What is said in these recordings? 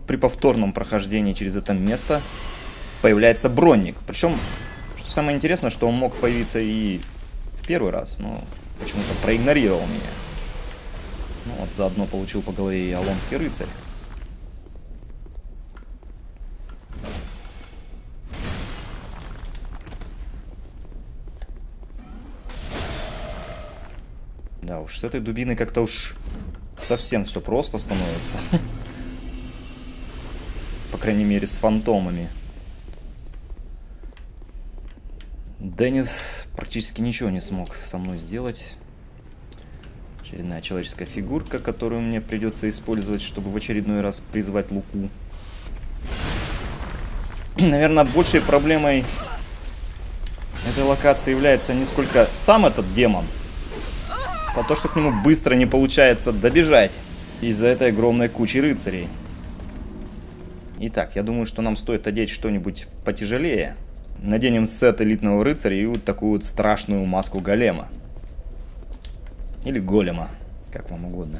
при повторном прохождении через это место появляется бронник. Причем, что самое интересное, что он мог появиться и в первый раз, но почему-то проигнорировал меня. Ну вот, заодно получил по голове и Алонский рыцарь. Да уж, с этой дубиной как-то уж совсем все просто становится. По крайней мере, с фантомами. Деннис практически ничего не смог со мной сделать. Очередная человеческая фигурка, которую мне придется использовать, чтобы в очередной раз призвать Луку. Наверное, большей проблемой этой локации является не сколько сам этот демон, а то, что к нему быстро не получается добежать из-за этой огромной кучи рыцарей. Итак, я думаю, что нам стоит одеть что-нибудь потяжелее. Наденем сет элитного рыцаря и вот такую вот страшную маску голема. Или голема, как вам угодно.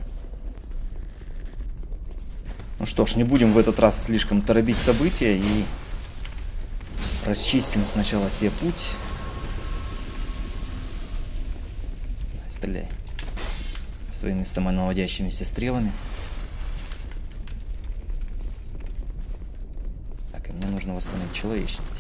Ну что ж, не будем в этот раз слишком торопить события и расчистим сначала себе путь. Стреляй своими самонаводящимися стрелами. Так, и мне нужно восстановить человечность.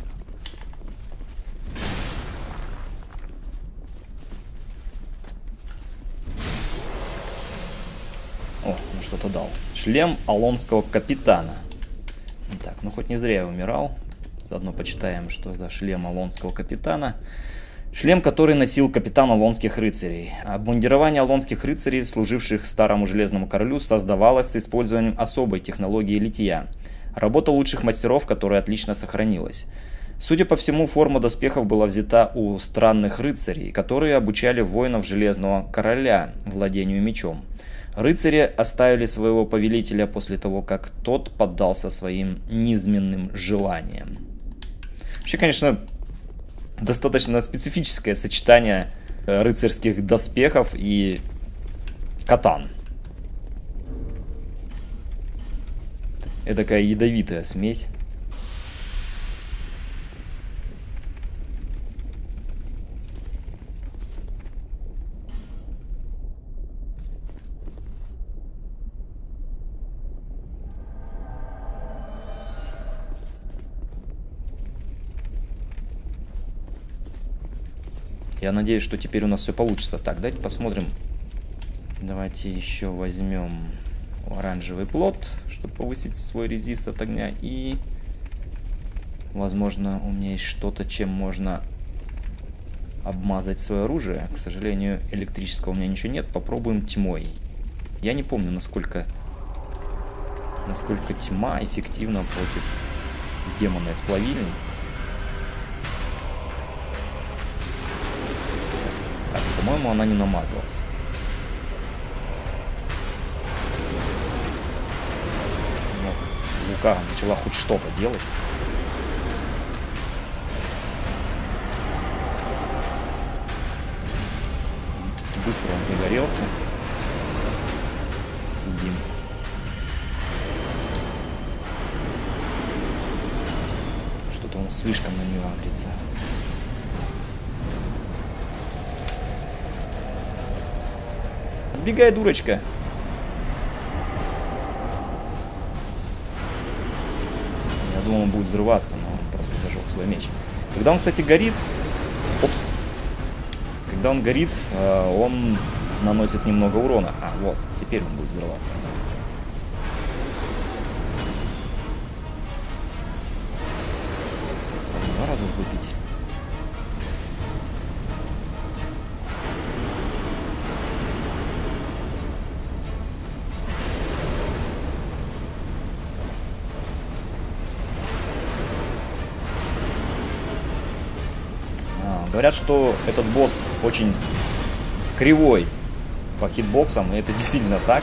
О, ну что-то дал. Шлем Алонского капитана. Так, ну хоть не зря я умирал. Заодно почитаем, что за шлем Алонского капитана. Шлем, который носил капитан Алонских рыцарей. Обмундирование Алонских рыцарей, служивших старому железному королю, создавалось с использованием особой технологии литья. Работа лучших мастеров, которая отлично сохранилась. Судя по всему, форма доспехов была взята у странных рыцарей, которые обучали воинов железного короля владению мечом. Рыцари оставили своего повелителя после того, как тот поддался своим низменным желаниям. Вообще, конечно, достаточно специфическое сочетание рыцарских доспехов и катан. Эдакая ядовитая смесь. Я надеюсь, что теперь у нас все получится. Так, давайте посмотрим. Давайте еще возьмем оранжевый плот, чтобы повысить свой резист от огня. И, возможно, у меня есть что-то, чем можно обмазать свое оружие. К сожалению, электрического у меня ничего нет. Попробуем тьмой. Я не помню, насколько тьма эффективна против демона из плавильни. Так, по-моему, она не намазалась. Ну, Лука начала хоть что-то делать. Быстро он загорелся. Сидим. Что-то он слишком на него агрится. Отбегай, дурочка. Я думал, он будет взрываться, но он просто зажег свой меч. Когда он, кстати, горит... Опс. Когда он горит, он наносит немного урона. А, вот, теперь он будет взрываться. Сразу 2 раза выпить. Говорят, что этот босс очень кривой по хитбоксам, и это действительно так.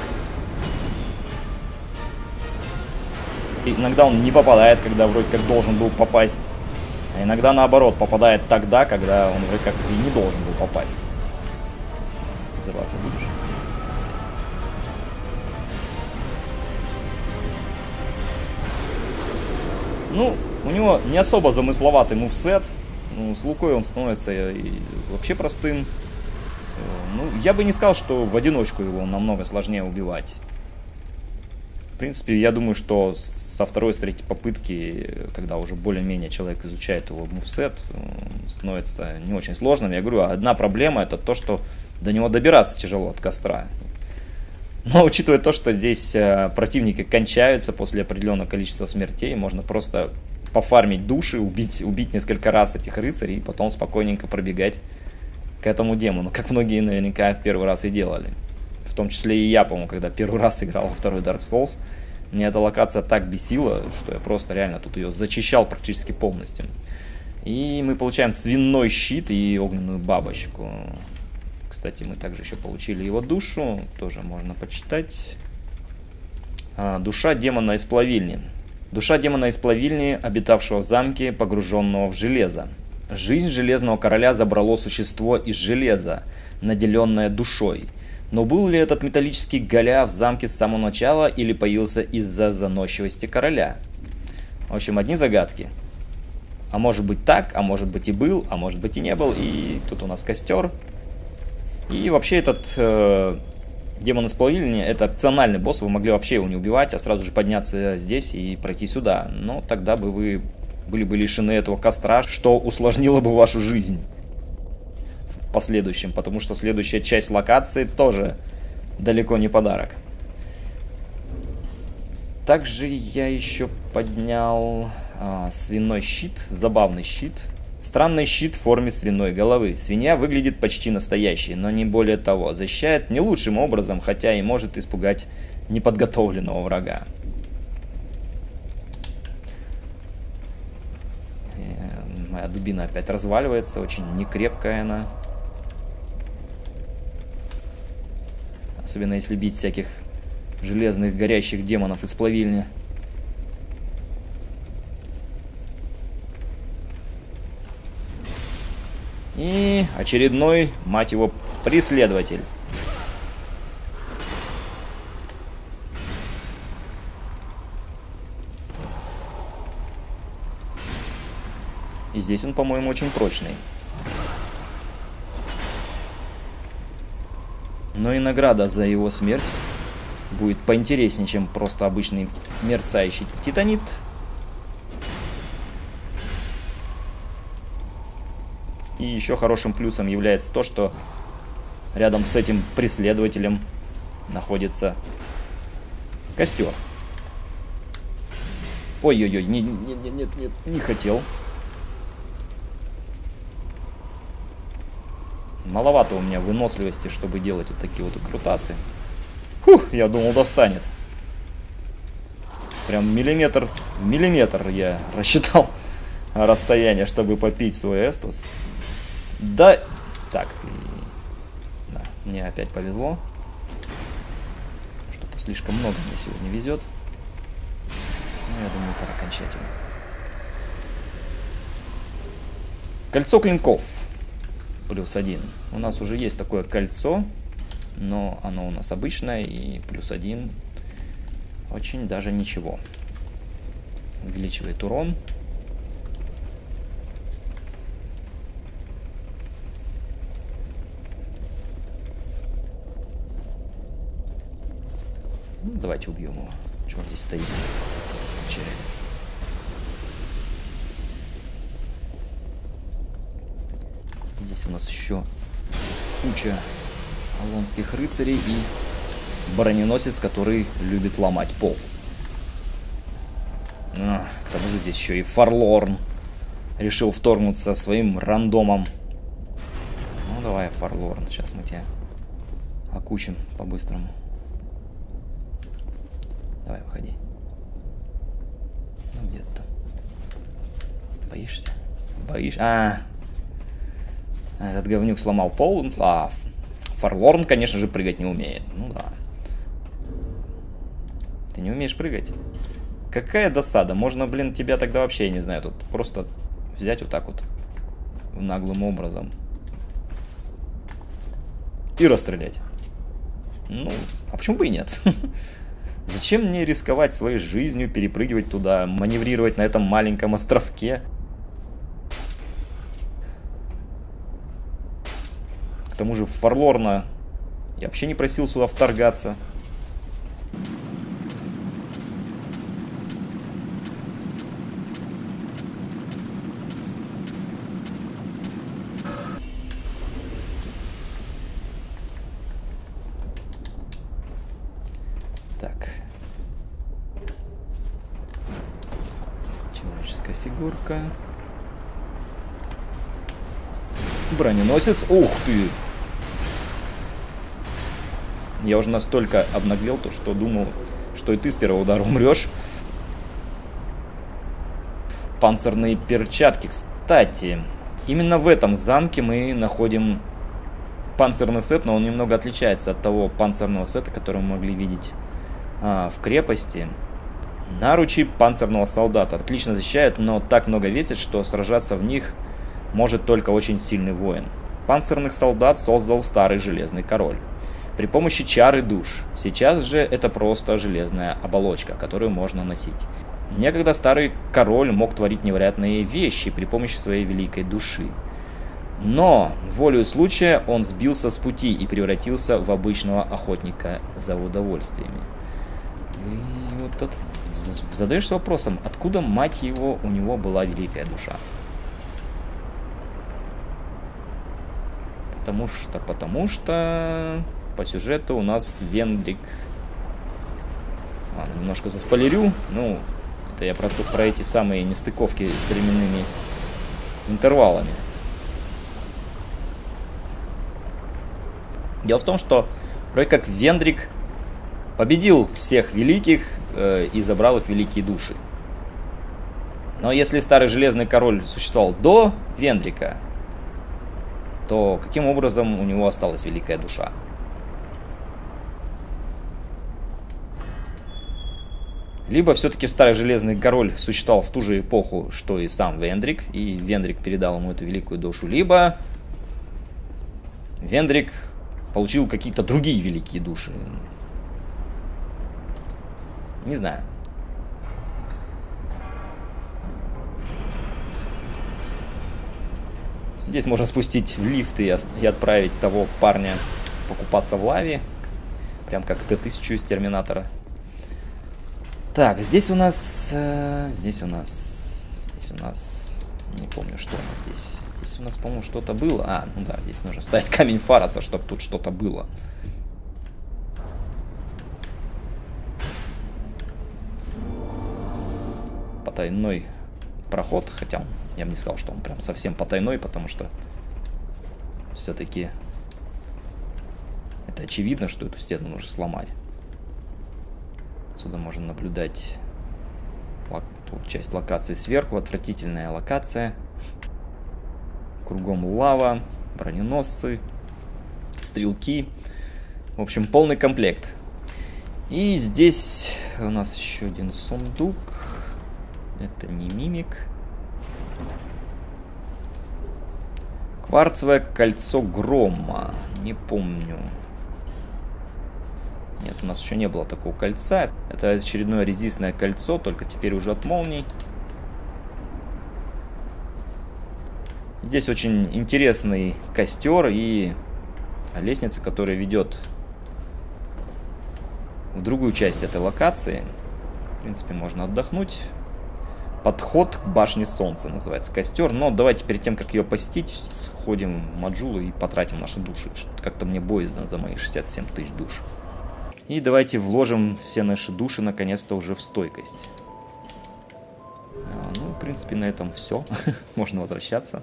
И иногда он не попадает, когда вроде как должен был попасть. А иногда наоборот, попадает тогда, когда он вроде как и не должен был попасть. Взрываться будешь? Ну, у него не особо замысловатый мувсет. Ну, с Лукой он становится и вообще простым. Ну, я бы не сказал, что в одиночку его намного сложнее убивать. В принципе, я думаю, что со второй, с третьей попытки, когда уже более-менее человек изучает его мувсет, становится не очень сложным. Я говорю, одна проблема — это то, что до него добираться тяжело от костра. Но учитывая то, что здесь противники кончаются после определенного количества смертей, можно просто пофармить души, убить несколько раз этих рыцарей и потом спокойненько пробегать к этому демону, как многие наверняка в первый раз и делали. В том числе и я, по-моему, когда первый раз играл во второй Dark Souls, мне эта локация так бесила, что я просто реально тут ее зачищал практически полностью. И мы получаем свиной щит и огненную бабочку. Кстати, мы также еще получили его душу, тоже можно почитать. Душа демона из плавильни. Душа демона из плавильни, обитавшего в замке, погруженного в железо. Жизнь Железного Короля забрало существо из железа, наделенное душой. Но был ли этот металлический голя в замке с самого начала или появился из-за заносчивости короля? В общем, одни загадки. А может быть так, а может быть и был, а может быть и не был. И тут у нас костер. И вообще этот демон из плавильни — это опциональный босс, вы могли вообще его не убивать, а сразу же подняться здесь и пройти сюда. Но тогда бы вы были бы лишены этого костра, что усложнило бы вашу жизнь в последующем, потому что следующая часть локации тоже далеко не подарок. Также я еще поднял свиной щит, забавный щит. Странный щит в форме свиной головы. Свинья выглядит почти настоящей, но не более того. Защищает не лучшим образом, хотя и может испугать неподготовленного врага. Моя дубина опять разваливается, очень некрепкая она. Особенно если бить всяких железных горящих демонов из плавильни. И очередной, мать его, преследователь. И здесь он, по-моему, очень прочный. Но и награда за его смерть будет поинтереснее, чем просто обычный мерцающий титанит. И еще хорошим плюсом является то, что рядом с этим преследователем находится костер. Ой-ой-ой, нет, не хотел. Маловато у меня выносливости, чтобы делать вот такие вот укрутасы. Фух, я думал, достанет. Прям миллиметр в миллиметр я рассчитал расстояние, чтобы попить свой эстус. Да, так, да, мне опять повезло. Что-то слишком много мне сегодня везет. Ну, я думаю, пора кончать его. Кольцо клинков. +1. У нас уже есть такое кольцо, но оно у нас обычное, и +1 очень даже ничего. Увеличивает урон. Ну, давайте убьем его. Чего он здесь стоит? Скучает. Здесь у нас еще куча алонских рыцарей и броненосец, который любит ломать пол. К тому же здесь еще и Фарлорн решил вторгнуться своим рандомом. Ну давай, Фарлорн, сейчас мы тебя окучим по-быстрому. Давай, выходи. Ну где ты там? Боишься? Боишься? Этот говнюк сломал пол. А Фарлорн, конечно же, прыгать не умеет. Ну да. Ты не умеешь прыгать? Какая досада. Можно, блин, тебя тогда вообще, я не знаю, тут просто взять вот так вот наглым образом и расстрелять. Ну, а почему бы и нет? Зачем мне рисковать своей жизнью, перепрыгивать туда, маневрировать на этом маленьком островке? К тому же Форлорна я вообще не просил сюда вторгаться. Так. Человеческая фигурка. Броненосец. Ух ты! Я уже настолько обнаглел, то, что думал, что и ты с первого удара умрешь. Панцирные перчатки. Кстати, именно в этом замке мы находим панцирный сет, но он немного отличается от того панцирного сета, который мы могли видеть в крепости. Наручи панцирного солдата отлично защищают, но так много весят, что сражаться в них может только очень сильный воин. Панцирных солдат создал старый железный король при помощи чар и душ. Сейчас же это просто железная оболочка, которую можно носить. Некогда старый король мог творить невероятные вещи при помощи своей великой души. Но волею случая он сбился с пути и превратился в обычного охотника за удовольствиями. И вот тут задаешься вопросом, откуда, мать его, у него была великая душа? Потому что по сюжету у нас Вендрик... немножко заспойлерю. Ну, это я про эти самые нестыковки с временными интервалами. Дело в том, что вроде как Вендрик победил всех великих и забрал их великие души. Но если старый железный король существовал до Вендрика, то каким образом у него осталась великая душа? Либо все-таки старый железный король существовал в ту же эпоху, что и сам Вендрик, и Вендрик передал ему эту великую душу, либо Вендрик получил какие-то другие великие души. Не знаю. Здесь можно спустить в лифт и отправить того парня покупаться в лаве. Прям как Т-1000 из Терминатора. Так, здесь у нас... Здесь у нас... Не помню, что у нас здесь. Здесь у нас, по-моему, что-то было. Ну да, здесь нужно ставить камень Фароса, чтобы тут что-то было. Потайной проход, хотя я бы не сказал, что он прям совсем потайной, потому что все-таки это очевидно, что эту стену нужно сломать. Отсюда можно наблюдать часть локации сверху, отвратительная локация. Кругом лава, броненосцы, стрелки. В общем, полный комплект. И здесь у нас еще один сундук. Это не мимик. Кварцевое кольцо грома. Не помню. Нет, у нас еще не было такого кольца. Это очередное резистное кольцо, только теперь уже от молний. Здесь очень интересный костер и лестница, которая ведет в другую часть этой локации. В принципе, можно отдохнуть. Подход к башне солнца называется костер. Но давайте перед тем, как ее посетить, сходим в Маджулу и потратим наши души. Как-то мне боязно за мои 67 тысяч душ. И давайте вложим все наши души наконец-то уже в стойкость. Ну, в принципе, на этом все. Можно возвращаться.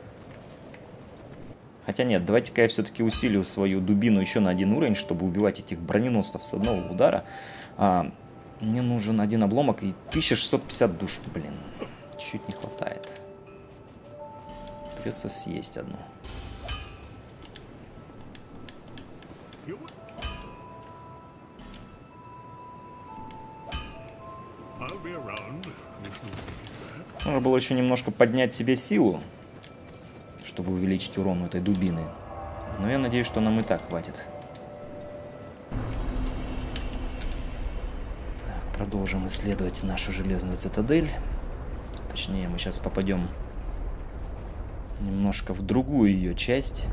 Хотя нет, давайте-ка я все-таки усилю свою дубину еще на 1 уровень, чтобы убивать этих броненосцев с одного удара. Мне нужен 1 обломок и 1650 душ. Блин, чуть не хватает. Придется съесть одну. Нужно было еще немножко поднять себе силу, чтобы увеличить урон этой дубины. Но я надеюсь, что нам и так хватит. Продолжим исследовать нашу железную цитадель. Точнее, мы сейчас попадем немножко в другую ее часть.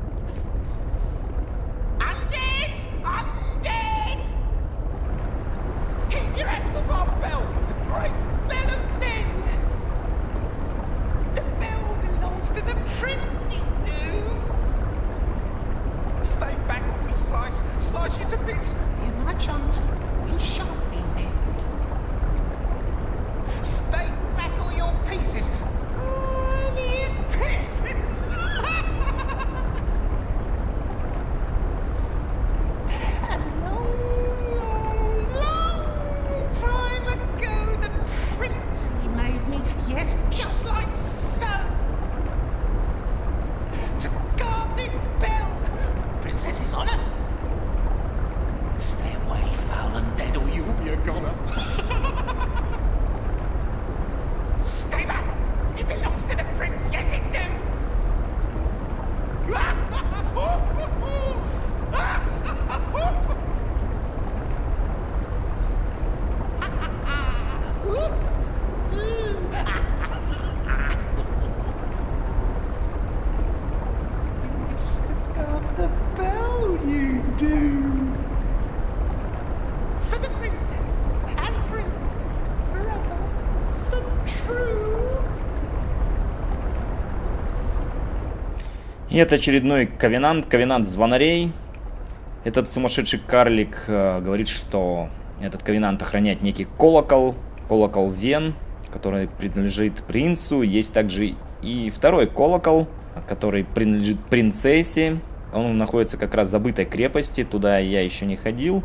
И это очередной ковенант, ковенант звонарей. Этот сумасшедший карлик говорит, что этот ковенант охраняет некий колокол, колокол Вен, который принадлежит принцу. Есть также и второй колокол, который принадлежит принцессе. Он находится как раз в забытой крепости, туда я еще не ходил.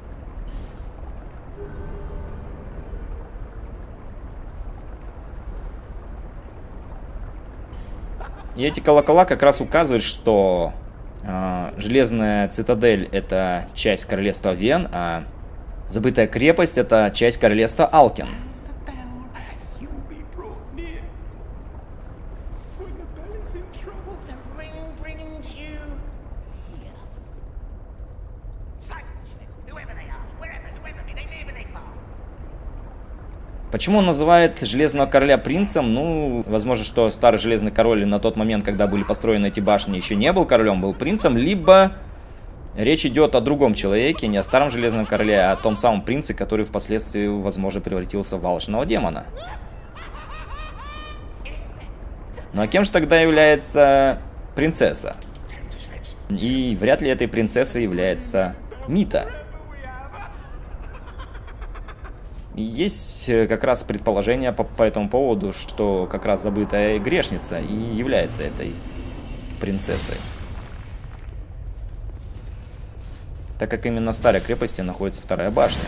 И эти колокола как раз указывают, что железная цитадель — это часть королевства Вен, а забытая крепость — это часть королевства Алкен. Почему он называет Железного Короля принцем? Ну, возможно, что старый Железный Король на тот момент, когда были построены эти башни, еще не был королем, был принцем. Либо речь идет о другом человеке, не о старом Железном Короле, а о том самом принце, который впоследствии, возможно, превратился в алчного демона. Ну а кем же тогда является принцесса? И вряд ли этой принцессой является Мита. Есть как раз предположение по этому поводу, что как раз забытая грешница и является этой принцессой. Так как именно в старой крепости находится вторая башня.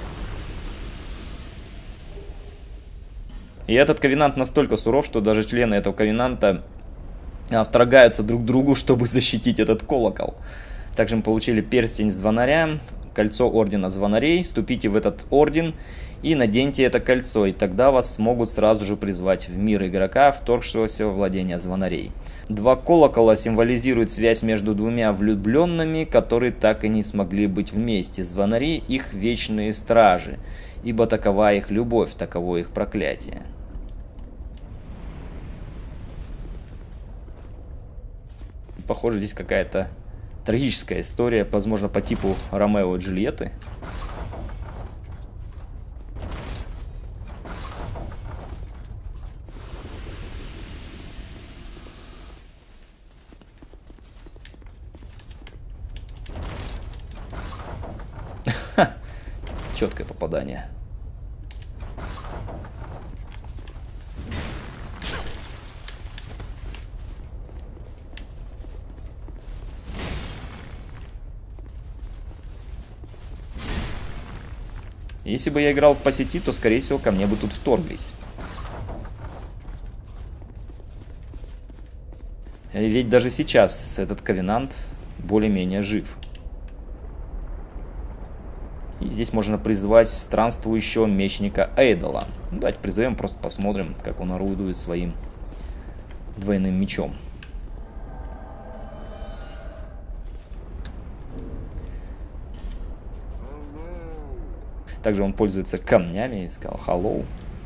И этот ковенант настолько суров, что даже члены этого ковенанта вторгаются друг к другу, чтобы защитить этот колокол. Также мы получили перстень звонаря, кольцо ордена звонарей. Вступите в этот орден и наденьте это кольцо, и тогда вас смогут сразу же призвать в мир игрока, вторгшегося во владение звонарей. Два колокола символизируют связь между двумя влюбленными, которые так и не смогли быть вместе. Звонари — их вечные стражи, ибо такова их любовь, таково их проклятие. Похоже, здесь какая-то трагическая история, возможно, по типу Ромео и Джульетты. Четкое попадание. Если бы я играл по сети, то, скорее всего, ко мне бы тут вторглись. Ведь даже сейчас этот ковенант более-менее жив. И здесь можно призвать странствующего мечника Эйдола. Ну, давайте призовем, просто посмотрим, как он орудует своим двойным мечом. Также он пользуется камнями. И сказал hello.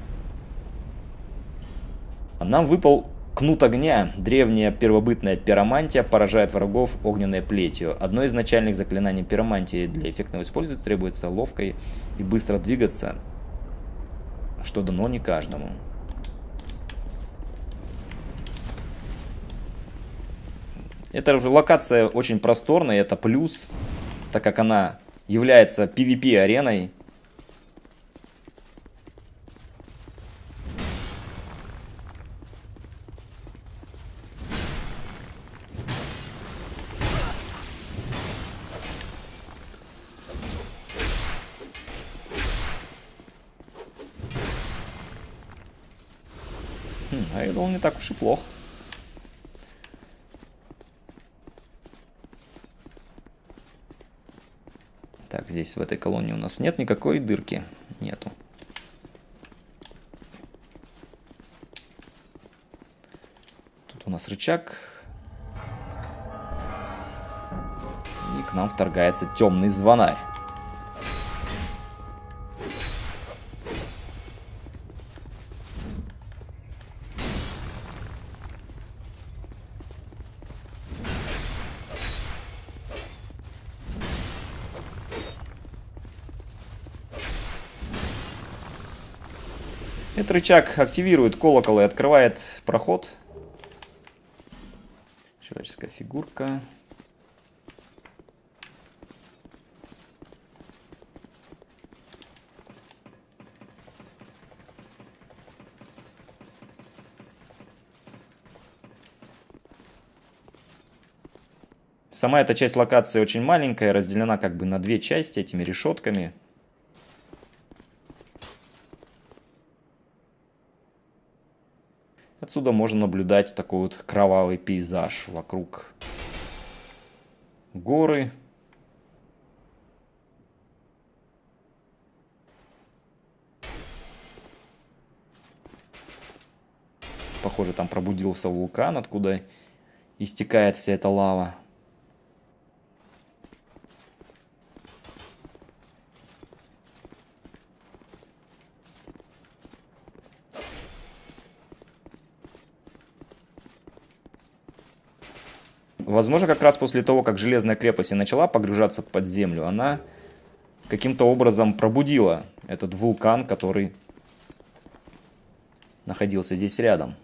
Нам выпал кнут огня. Древняя первобытная пиромантия поражает врагов огненной плетью. Одно из начальных заклинаний пиромантии для эффектного использования требуется ловко и быстро двигаться, что дано не каждому. Эта локация очень просторная, это плюс, так как она является PvP-ареной. Айдол не так уж и плохо. Так, здесь в этой колонии у нас нет никакой дырки. Нету. Тут у нас рычаг. И к нам вторгается темный звонарь. Этот рычаг активирует колокол и открывает проход. Человеческая фигурка. Сама эта часть локации очень маленькая, разделена как бы на две части этими решетками. Отсюда можно наблюдать такой вот кровавый пейзаж вокруг. Горы. Похоже, там пробудился вулкан, откуда истекает вся эта лава. Возможно, как раз после того, как Железная крепость и начала погружаться под землю, она каким-то образом пробудила этот вулкан, который находился здесь рядом.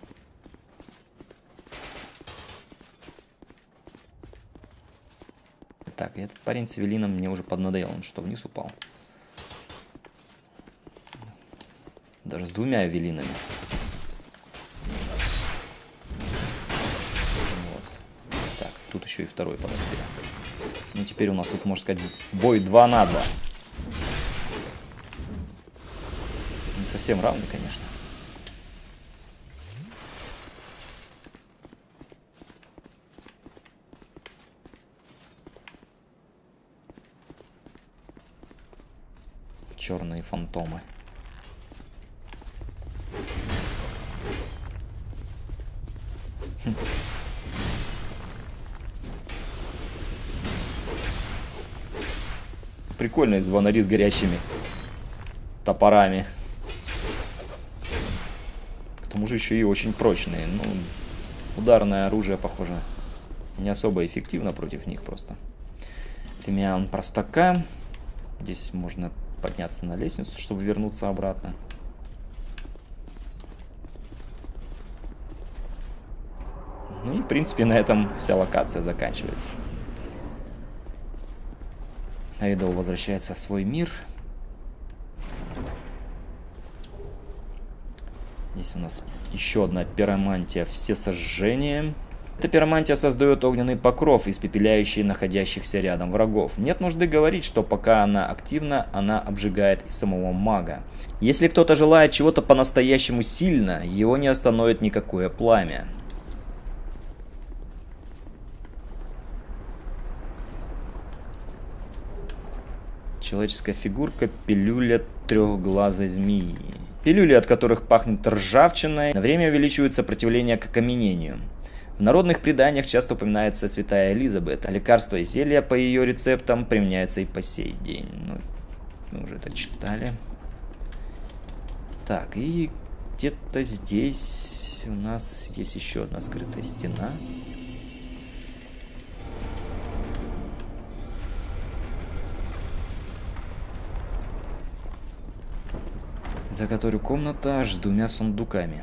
Так, этот парень с Эвелином мне уже поднадоел, он что, вниз упал? Даже с двумя Эвелинами. Тут еще и второй подоспел. Ну, теперь у нас тут, можно сказать, бой 2 на 2. Не совсем равный, конечно. Черные фантомы. Прикольные звонари с горящими топорами. К тому же еще и очень прочные. Ну, ударное оружие, похоже, не особо эффективно против них просто. Фимиан простака. Здесь можно подняться на лестницу, чтобы вернуться обратно. Ну и, в принципе, на этом вся локация заканчивается. Айдол возвращается в свой мир. Здесь у нас еще одна пиромантия всесожжения. Эта пиромантия создает огненный покров, испепеляющий находящихся рядом врагов. Нет нужды говорить, что пока она активна, она обжигает и самого мага. Если кто-то желает чего-то по-настоящему сильно, его не остановит никакое пламя. Человеческая фигурка, пилюля трехглазой змеи. Пилюли, от которых пахнет ржавчиной, на время увеличивают сопротивление к окаменению. В народных преданиях часто упоминается святая Элизабет, а лекарства и зелья по ее рецептам применяются и по сей день. Ну, Мы уже это читали. Так, и где-то здесь у нас есть еще одна скрытая стена. За которой комната аж с 2 сундуками.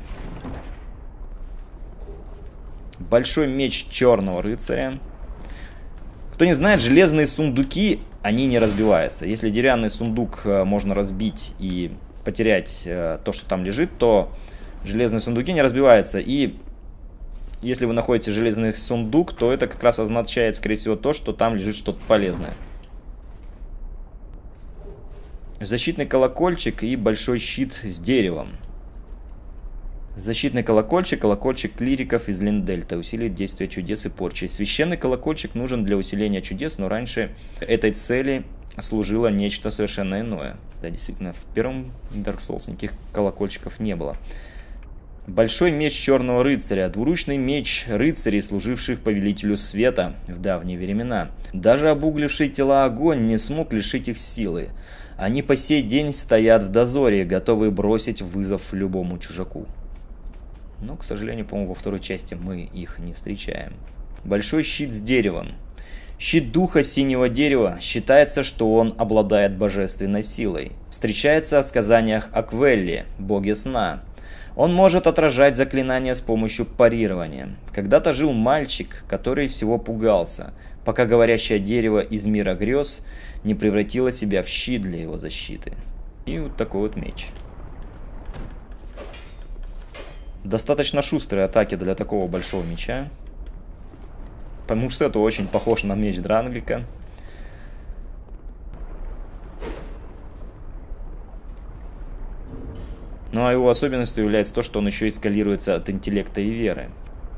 Большой меч черного рыцаря. Кто не знает, железные сундуки, они не разбиваются. Если деревянный сундук можно разбить и потерять то, что там лежит, то железные сундуки не разбиваются. И если вы находите железный сундук, то это как раз означает, скорее всего, то, что там лежит что-то полезное. Защитный колокольчик и большой щит с деревом. Защитный колокольчик, колокольчик клириков из Линдельта, усилит действие чудес и порчи. Священный колокольчик нужен для усиления чудес, но раньше этой цели служило нечто совершенно иное. Да, действительно, в первом Dark Souls никаких колокольчиков не было. Большой меч черного рыцаря, двуручный меч рыцарей, служивших повелителю света в давние времена. Даже обугливший тела огонь не смог лишить их силы. Они по сей день стоят в дозоре, готовые бросить вызов любому чужаку. Но, к сожалению, по-моему, во второй части мы их не встречаем. Большой щит с деревом. Щит духа синего дерева. Считается, что он обладает божественной силой. Встречается в сказаниях о Квелле, боге сна. Он может отражать заклинания с помощью парирования. Когда-то жил мальчик, который всего пугался, пока говорящее дерево из мира грез не превратило себя в щит для его защиты. И вот такой вот меч. Достаточно шустрые атаки для такого большого меча. По мувсету очень похож на меч Дранглика. Ну а его особенностью является то, что он еще и скалируется от интеллекта и веры.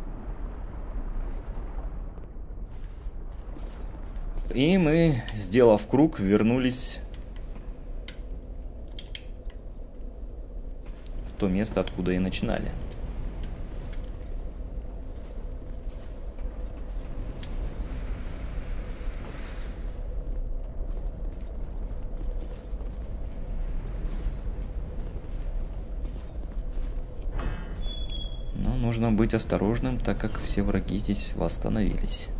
И мы, сделав круг, вернулись в то место, откуда и начинали. Но нужно быть осторожным, так как все враги здесь восстановились.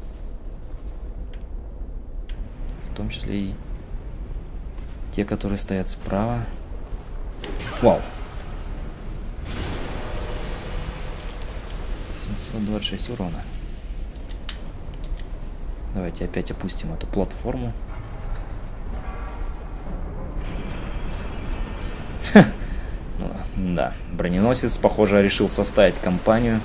В том числе и те, которые стоят справа. Вау! 726 урона. Давайте опять опустим эту платформу. Да, броненосец, похоже, решил составить компанию.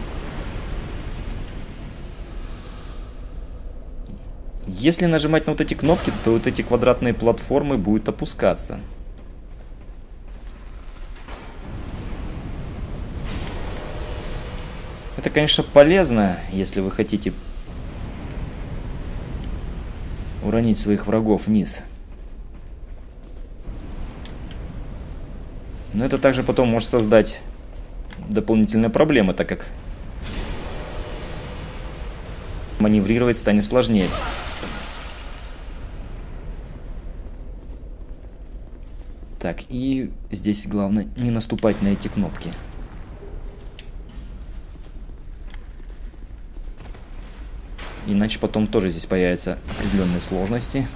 Если нажимать на вот эти кнопки, то вот эти квадратные платформы будут опускаться. Это, конечно, полезно, если вы хотите уронить своих врагов вниз. Но это также потом может создать дополнительные проблемы, так как маневрировать станет сложнее. Так, и здесь главное не наступать на эти кнопки. Иначе потом тоже здесь появятся определенные сложности.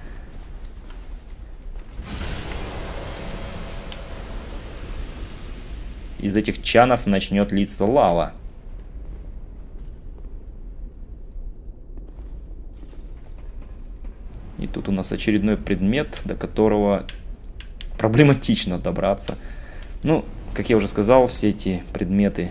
Из этих чанов начнет литься лава. И тут у нас очередной предмет, до которого проблематично добраться. Ну, как я уже сказал, все эти предметы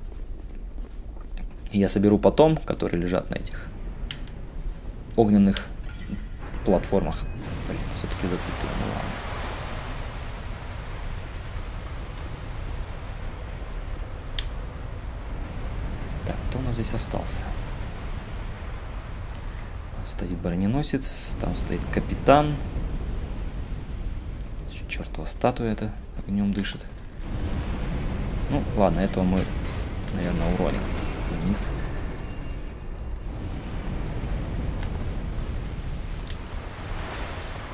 я соберу потом, которые лежат на этих огненных платформах. Блин, все-таки зацепил. Ну ладно. Так, кто у нас здесь остался? Стоит броненосец, там стоит капитан. Еще чертова статуя это огнем дышит. Ну, ладно, этого мы, наверное, уроним вниз.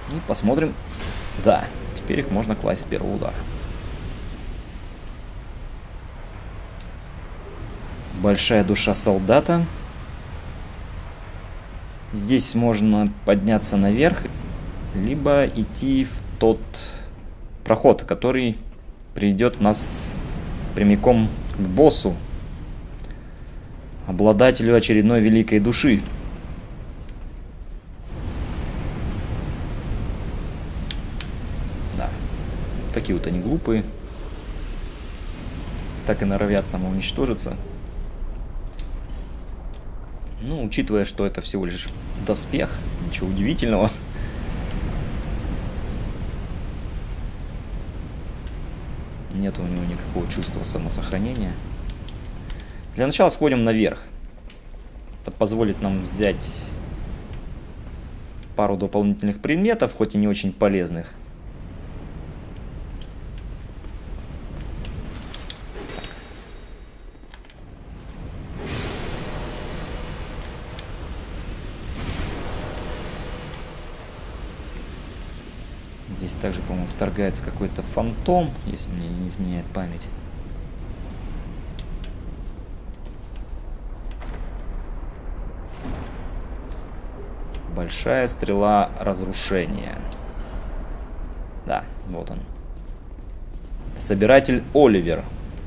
И посмотрим. Да, теперь их можно класть с первого удара. Большая душа солдата. Здесь можно подняться наверх, либо идти в тот проход, который приведет нас прямиком к боссу, обладателю очередной великой души. Да, такие вот они глупые. Так и норовят самоуничтожиться. Ну, учитывая, что это всего лишь доспех, ничего удивительного. Нет у него никакого чувства самосохранения. Для начала сходим наверх. Это позволит нам взять пару дополнительных предметов, хоть и не очень полезных. Здесь также, по-моему, вторгается какой-то фантом, если мне не изменяет память. Большая стрела разрушения. Да, вот он. Собиратель Оливер.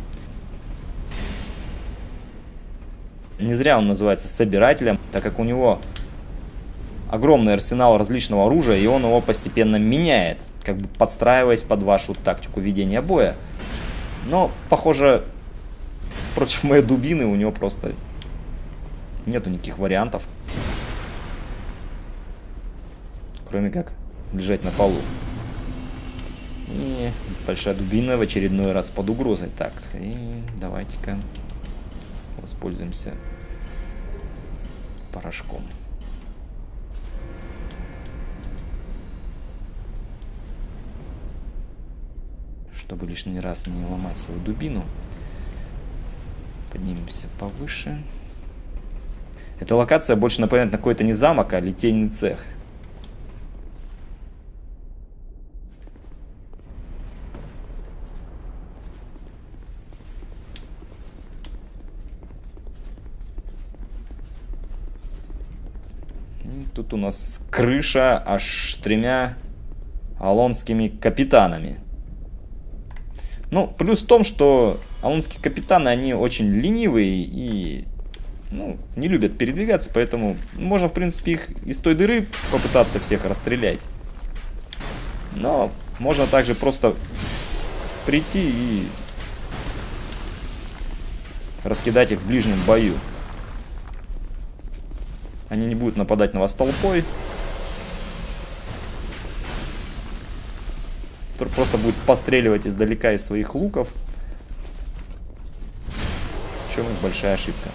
Не зря он называется собирателем, так как у него огромный арсенал различного оружия, и он его постепенно меняет, как бы подстраиваясь под вашу тактику ведения боя. Но, похоже, против моей дубины у него просто нету никаких вариантов, кроме как лежать на полу. И большая дубина в очередной раз под угрозой. Так, и давайте-ка воспользуемся порошком. Чтобы лишний раз не ломать свою дубину. Поднимемся повыше. Эта локация больше напоминает на какой-то не замок, а литейный цех. И тут у нас крыша аж с 3 алонскими капитанами. Ну, плюс в том, что алонские капитаны, они очень ленивые и, ну, не любят передвигаться, поэтому можно, в принципе, их из той дыры попытаться всех расстрелять. Но можно также просто прийти и раскидать их в ближнем бою. Они не будут нападать на вас толпой. Просто будет постреливать издалека из своих луков. В чем их большая ошибка.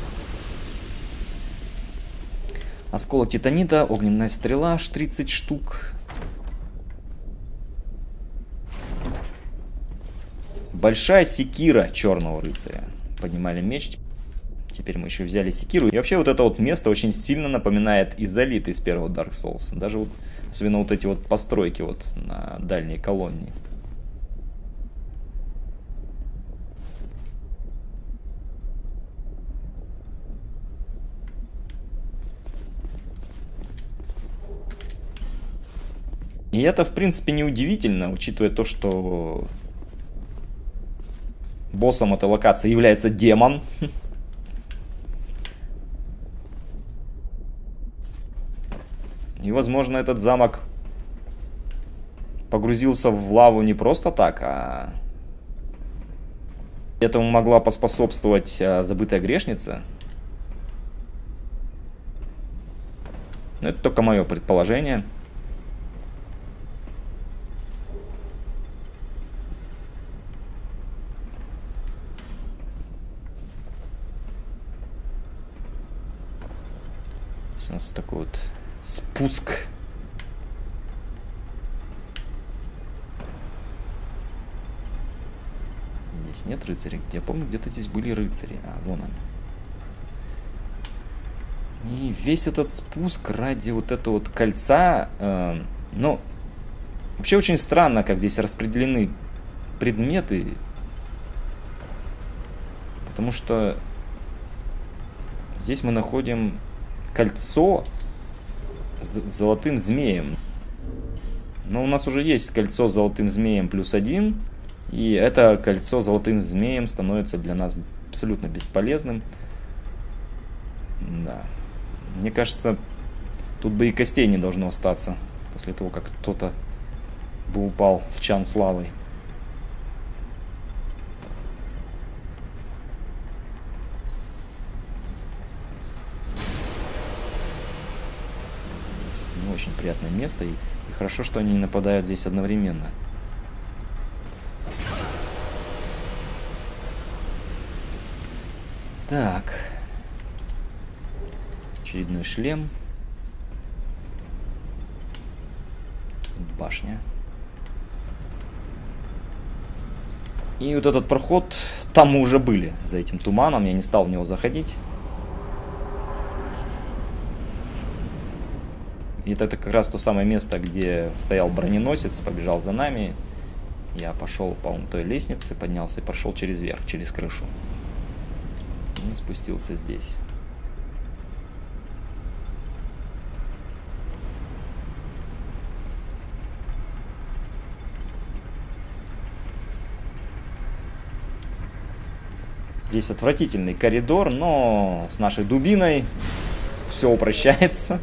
Осколок титанита, огненная стрела, аж 30 штук. Большая секира черного рыцаря. Поднимали меч. Теперь мы еще взяли секиру. И вообще вот это вот место очень сильно напоминает Изолит из первого Dark Souls. Даже вот, особенно вот эти вот постройки вот на дальней колонне. И это, в принципе, неудивительно, учитывая то, что боссом этой локации является демон. И, возможно, этот замок погрузился в лаву не просто так, а этому могла поспособствовать забытая грешница. Но это только мое предположение. Здесь у нас вот такой вот спуск. Здесь нет рыцарей. Я помню, где-то здесь были рыцари. А, вон он. И весь этот спуск ради вот этого вот кольца Ну, вообще очень странно, как здесь распределены предметы. Потому что здесь мы находим кольцо с золотым змеем. Но у нас уже есть кольцо с золотым змеем +1. И это кольцо с золотым змеем становится для нас абсолютно бесполезным. Да. Мне кажется, тут бы и костей не должно остаться. После того, как кто-то бы упал в чан с лавой. Не очень приятное место. И хорошо, что они не нападают здесь одновременно. Так. Очередной шлем. Башня. И вот этот проход, там мы уже были, за этим туманом, я не стал в него заходить. И это как раз то самое место, где стоял броненосец, побежал за нами. Я пошел по той лестнице, поднялся и пошел через верх, через крышу. И спустился здесь. Здесь отвратительный коридор, но с нашей дубиной все упрощается.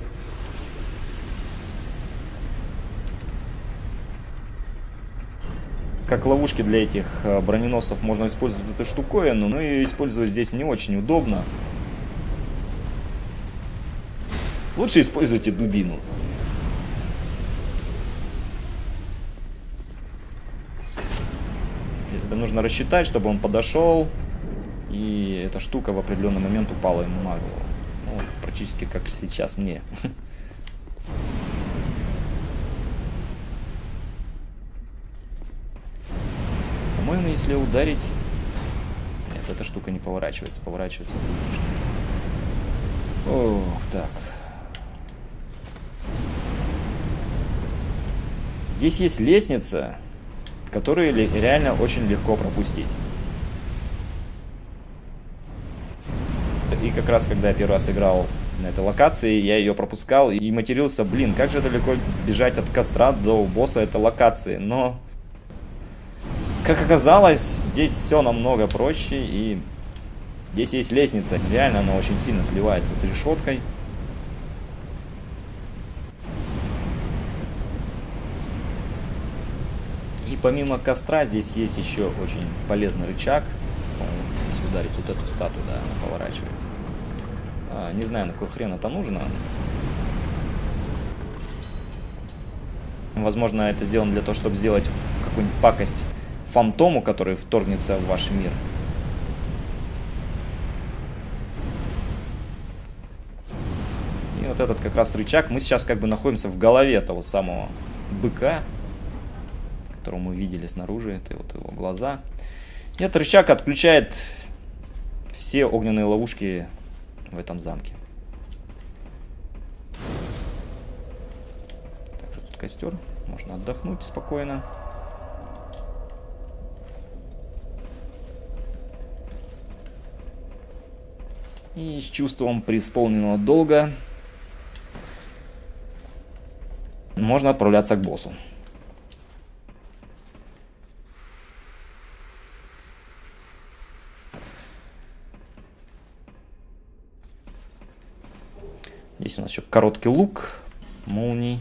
Как ловушки для этих броненосцев можно использовать эту штуковину, но ее использовать здесь не очень удобно. Лучше используйте дубину. Это нужно рассчитать, чтобы он подошел. И эта штука в определенный момент упала ему на голову. Ну, практически как сейчас мне. По-моему, если ударить... Нет, эта штука не поворачивается. Поворачивается другие штуки. Ох, так. Здесь есть лестница, которую реально очень легко пропустить. И как раз, когда я первый раз играл на этой локации, я ее пропускал и матерился, блин, как же далеко бежать от костра до босса этой локации. Но, как оказалось, здесь все намного проще, и здесь есть лестница. Реально она очень сильно сливается с решеткой. И помимо костра здесь есть еще очень полезный рычаг. Если ударить вот эту статую, да, она поворачивается. Не знаю, на какой хрен это нужно. Возможно, это сделано для того, чтобы сделать какую-нибудь пакость фантому, который вторгнется в ваш мир. И вот этот как раз рычаг. Мы сейчас как бы находимся в голове того самого быка, которого мы видели снаружи. Это вот его глаза. И этот рычаг отключает все огненные ловушки в этом замке. Также тут костер. Можно отдохнуть спокойно. И с чувством преисполненного долга можно отправляться к боссу. Здесь у нас еще короткий лук, молний.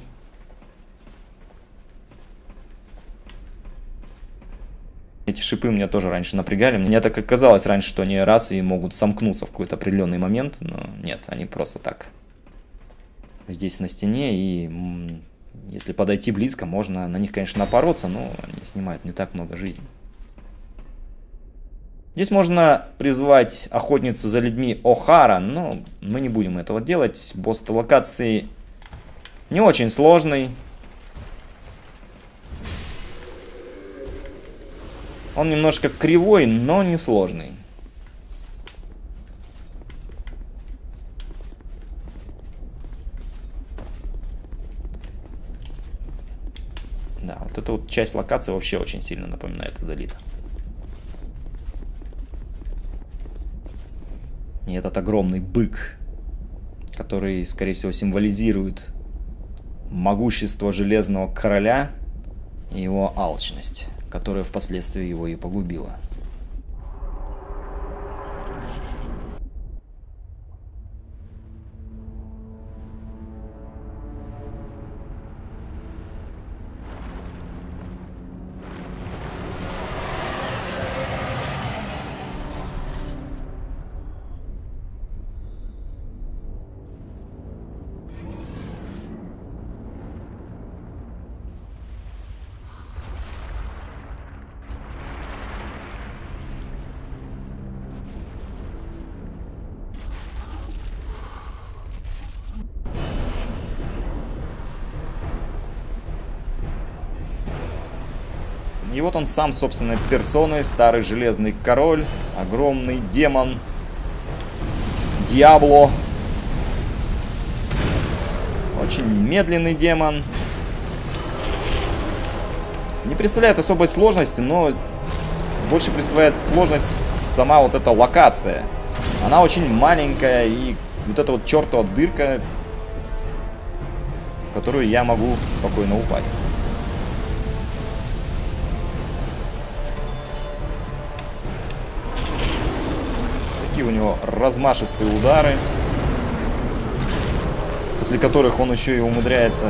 Эти шипы меня тоже раньше напрягали. Мне так оказалось раньше, что они раз и могут сомкнуться в какой-то определенный момент. Но нет, они просто так здесь на стене. И если подойти близко, можно на них, конечно, напороться, но они снимают не так много жизни. Здесь можно призвать охотницу за людьми О'Хара, но мы не будем этого делать. Босс этой локации не очень сложный. Он немножко кривой, но не сложный. часть локации вообще очень сильно напоминает Изолит. И этот огромный бык, который, скорее всего, символизирует могущество Железного Короля и его алчность, которая впоследствии его и погубила. И вот он сам, собственной персоной, старый Железный Король, огромный демон, Диабло. Очень медленный демон. Не представляет особой сложности, но больше представляет сложность сама вот эта локация. Она очень маленькая, и вот эта вот чертова дырка, в которую я могу спокойно упасть. У него размашистые удары, после которых он еще и умудряется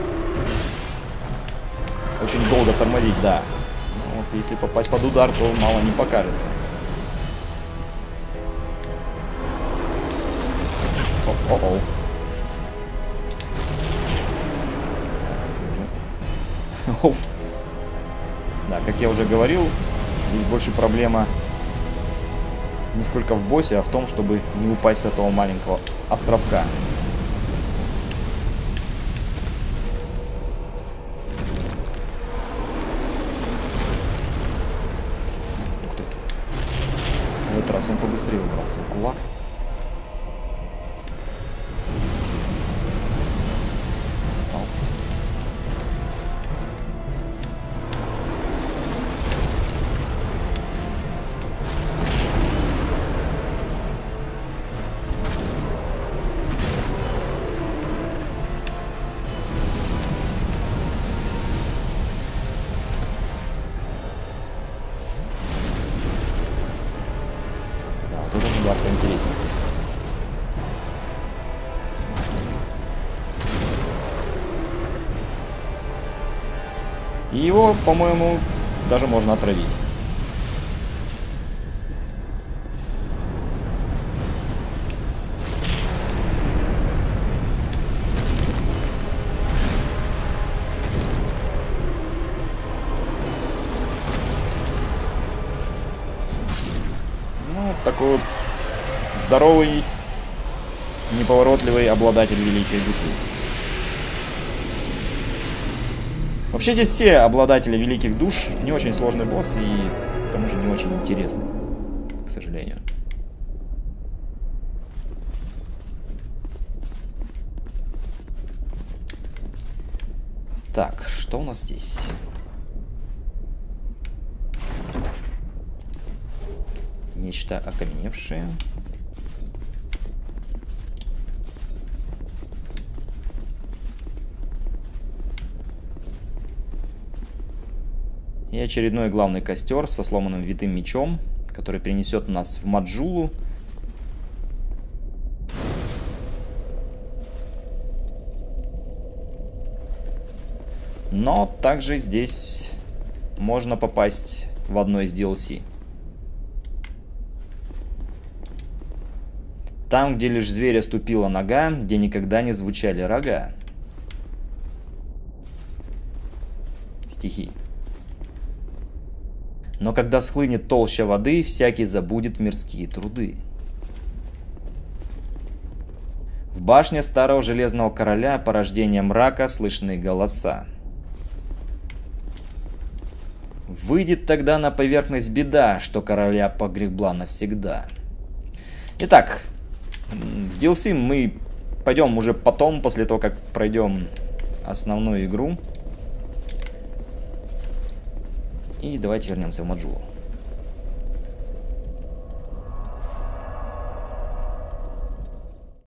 очень долго тормозить, да. Вот если попасть под удар, то мало не покажется. Да, как я уже говорил, здесь больше проблема не сколько в боссе, а в том, чтобы не упасть с этого маленького островка. Ух ты. В этот раз он побыстрее убрал свой кулак. Поинтереснее. И его, по-моему, даже можно отравить. Ну, такой вот здоровый, неповоротливый обладатель великой души. Вообще здесь все обладатели великих душ. Не очень сложный босс и к тому же не очень интересный, к сожалению. Так, что у нас здесь? Нечто окаменевшее. И очередной главный костер со сломанным витым мечом, который перенесет нас в Маджулу. Но также здесь можно попасть в одно из DLC. Там, где лишь зверя ступила нога, где никогда не звучали рога. Стихи. Но когда схлынет толща воды, всякий забудет мирские труды. В башне старого Железного Короля порождения мрака слышны голоса. Выйдет тогда на поверхность беда, что короля погребла навсегда. Итак, в DLC мы пойдем уже потом, после того, как пройдем основную игру. И давайте вернемся в Маджулу.